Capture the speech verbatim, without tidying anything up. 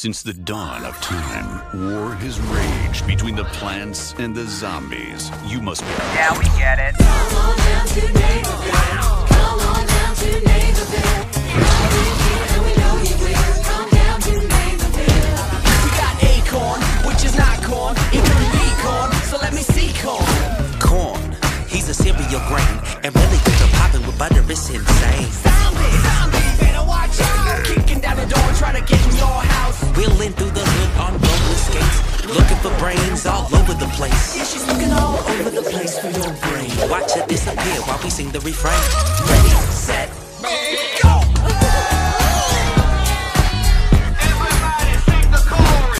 Since the dawn of time, war has raged between the plants and the zombies. You must be... Yeah, we get it. Come on down to Neighborville. Come on down to Neighborville. We're here and we know you will. Come down to Neighborville. We got acorn, which is not corn. It could be corn, so let me see corn. Corn, he's a cereal grain. And really good at popping with butter, it's insane. Zombie, zombie, better watch out. Kicking down the door, trying to get in your house. Wheeling through the hood on roller skates. Looking for brains all over the place. Yeah, she's looking all over the place for your brain. Watch her disappear while we sing the refrain. Ready, set,